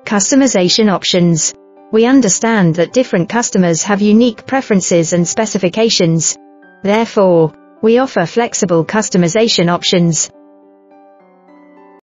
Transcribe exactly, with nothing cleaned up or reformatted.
Customization options. We understand that different customers have unique preferences and specifications. Therefore, we offer flexible customization options.